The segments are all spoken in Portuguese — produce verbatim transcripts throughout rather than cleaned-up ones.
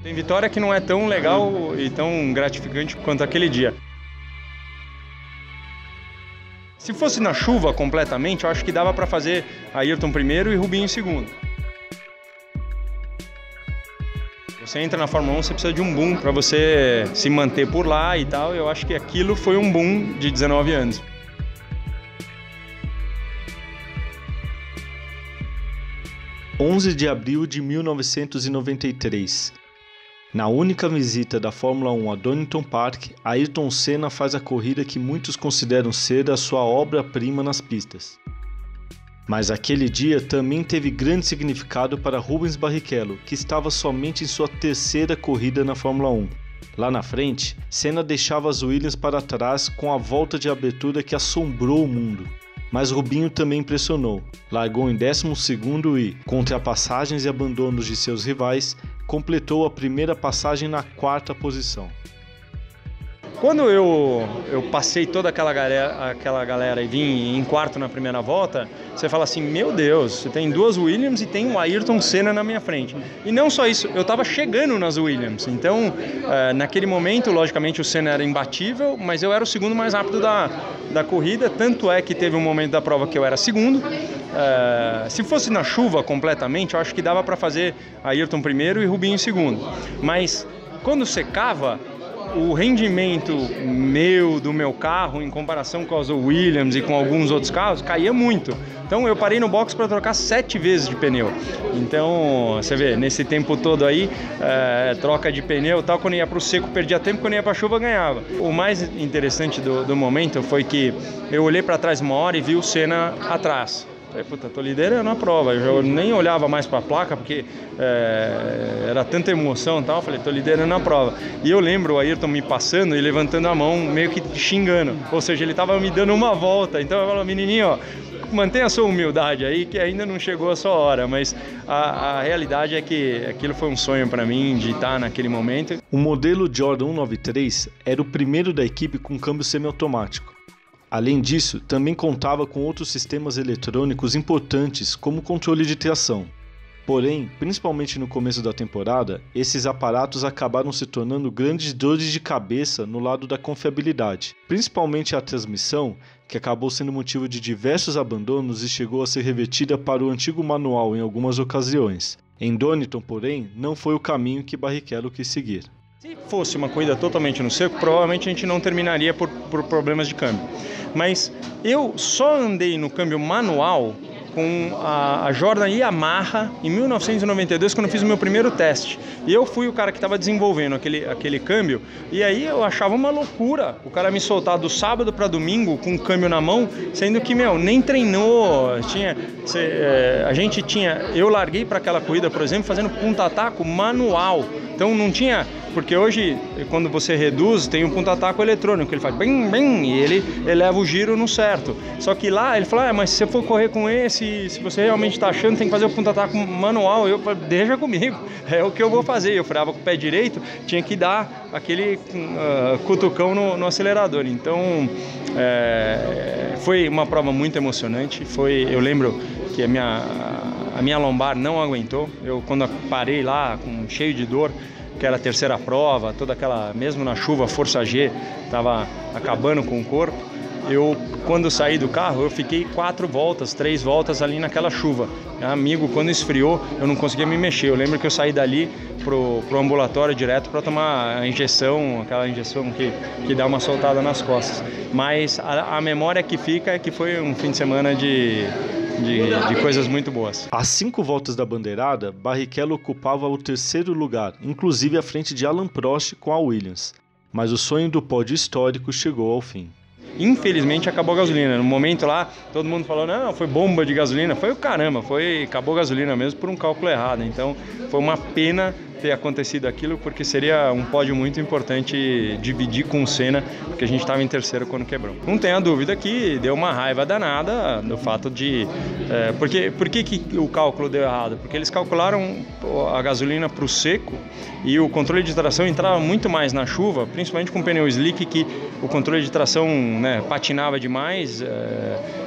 Tem vitória que não é tão legal e tão gratificante quanto aquele dia. Se fosse na chuva completamente, eu acho que dava para fazer Ayrton primeiro e Rubinho em segundo. Você entra na Fórmula um, você precisa de um boom para você se manter por lá e tal. Eu acho que aquilo foi um boom de dezenove anos. onze de abril de mil novecentos e noventa e três. Na única visita da Fórmula um a Donington Park, Ayrton Senna faz a corrida que muitos consideram ser a sua obra-prima nas pistas. Mas aquele dia também teve grande significado para Rubens Barrichello, que estava somente em sua terceira corrida na Fórmula um. Lá na frente, Senna deixava as Williams para trás com a volta de abertura que assombrou o mundo. Mas Rubinho também impressionou. Largou em décimo segundo e, com ultrapassagens e abandonos de seus rivais, completou a primeira passagem na quarta posição. Quando eu, eu passei toda aquela galera, aquela galera e vim em quarto na primeira volta, você fala assim, meu Deus, você tem duas Williams e tem o Ayrton Senna na minha frente. E não só isso, eu estava chegando nas Williams, então uh, naquele momento, logicamente o Senna era imbatível, mas eu era o segundo mais rápido da, da corrida, tanto é que teve um momento da prova que eu era segundo. Uh, se fosse na chuva completamente, eu acho que dava para fazer Ayrton primeiro e Rubinho em segundo. Mas quando secava, o rendimento meu, do meu carro, em comparação com as Williams e com alguns outros carros, caía muito. Então eu parei no box para trocar sete vezes de pneu. Então, você vê, nesse tempo todo aí, é, troca de pneu e tal, quando ia para o seco perdia tempo, quando ia para a chuva ganhava. O mais interessante do, do momento foi que eu olhei para trás uma hora e vi o Senna atrás. Falei, puta, tô liderando a prova. Eu nem olhava mais para a placa porque é, era tanta emoção e tal. Falei, tô liderando a prova. E eu lembro o Ayrton me passando e levantando a mão, meio que xingando. Ou seja, ele tava me dando uma volta. Então eu falo, menininho, ó, mantenha a sua humildade aí, que ainda não chegou a sua hora. Mas a, a realidade é que aquilo foi um sonho para mim de estar naquele momento. O modelo Jordan cento e noventa e três era o primeiro da equipe com câmbio semiautomático. Além disso, também contava com outros sistemas eletrônicos importantes, como controle de tração. Porém, principalmente no começo da temporada, esses aparatos acabaram se tornando grandes dores de cabeça no lado da confiabilidade, principalmente a transmissão, que acabou sendo motivo de diversos abandonos e chegou a ser revertida para o antigo manual em algumas ocasiões. Em Donington, porém, não foi o caminho que Barrichello quis seguir. Se fosse uma corrida totalmente no seco, provavelmente a gente não terminaria por, por problemas de câmbio. Mas eu só andei no câmbio manual com a, a Jordan Yamaha em mil novecentos e noventa e dois, quando eu fiz o meu primeiro teste. E eu fui o cara que estava desenvolvendo aquele, aquele câmbio, e aí eu achava uma loucura o cara me soltar do sábado para domingo com o câmbio na mão, sendo que, meu, nem treinou. Tinha, cê, é, a gente tinha... Eu larguei para aquela corrida, por exemplo, fazendo punta-taco manual. Então não tinha... Porque hoje, quando você reduz, tem um punta-taco eletrônico, ele faz bem, bem, e ele eleva o giro no certo. Só que lá, ele falou, ah, mas se você for correr com esse, se você realmente está achando, tem que fazer o punta-taco manual. Eu falei, deixa comigo, é o que eu vou fazer. Eu freava com o pé direito, tinha que dar aquele uh, cutucão no, no acelerador. Então, é, foi uma prova muito emocionante. Foi, eu lembro que a minha, a minha lombar não aguentou. Eu, quando parei lá, com, cheio de dor, que era a terceira prova, toda aquela, mesmo na chuva, força G, estava acabando com o corpo. Eu, quando saí do carro, eu fiquei quatro voltas, três voltas ali naquela chuva. Amigo, quando esfriou, eu não conseguia me mexer. Eu lembro que eu saí dali pro, pro ambulatório direto para tomar a injeção, aquela injeção que, que dá uma soltada nas costas. Mas a, a memória que fica é que foi um fim de semana de... De, de coisas muito boas. Às cinco voltas da bandeirada, Barrichello ocupava o terceiro lugar, inclusive à frente de Alain Prost com a Williams. Mas o sonho do pódio histórico chegou ao fim. Infelizmente acabou a gasolina. No momento lá, todo mundo falou, não, foi bomba de gasolina. Foi o caramba, foi, acabou a gasolina mesmo por um cálculo errado. Então foi uma pena ter acontecido aquilo, porque seria um pódio muito importante dividir com o Senna, porque a gente estava em terceiro quando quebrou. Não tenha dúvida que deu uma raiva danada do fato de... É, porque, por que, que o cálculo deu errado? Porque eles calcularam a gasolina para o seco e o controle de tração entrava muito mais na chuva, principalmente com o pneu slick, que o controle de tração, né, patinava demais, é,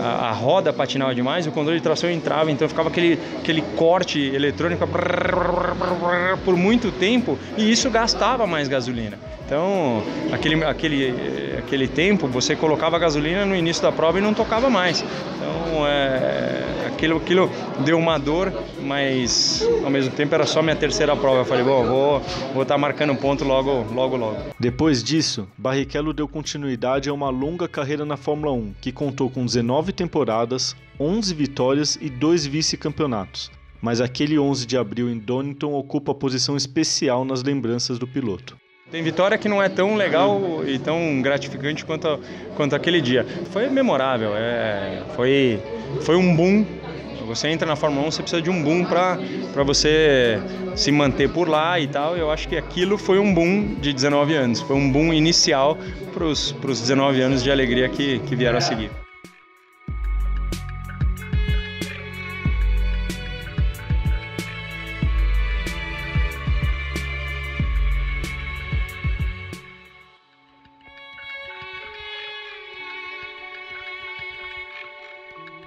a, a roda patinava demais, o controle de tração entrava, então ficava aquele, aquele corte eletrônico por muito tempo e isso gastava mais gasolina. Então, aquele, aquele, aquele tempo, você colocava gasolina no início da prova e não tocava mais. Então, é, aquilo, aquilo deu uma dor, mas ao mesmo tempo era só minha terceira prova. Eu falei, bom, vou vou estar marcando ponto logo, logo, logo. Depois disso, Barrichello deu continuidade a uma longa carreira na Fórmula um, que contou com dezenove temporadas, onze vitórias e dois vice-campeonatos. Mas aquele onze de abril em Donington ocupa a posição especial nas lembranças do piloto. Tem vitória que não é tão legal e tão gratificante quanto, quanto aquele dia. Foi memorável, é, foi, foi um boom. Você entra na Fórmula um, você precisa de um boom para você se manter por lá e tal. Eu acho que aquilo foi um boom de dezenove anos, foi um boom inicial para os dezenove anos de alegria que, que vieram a seguir.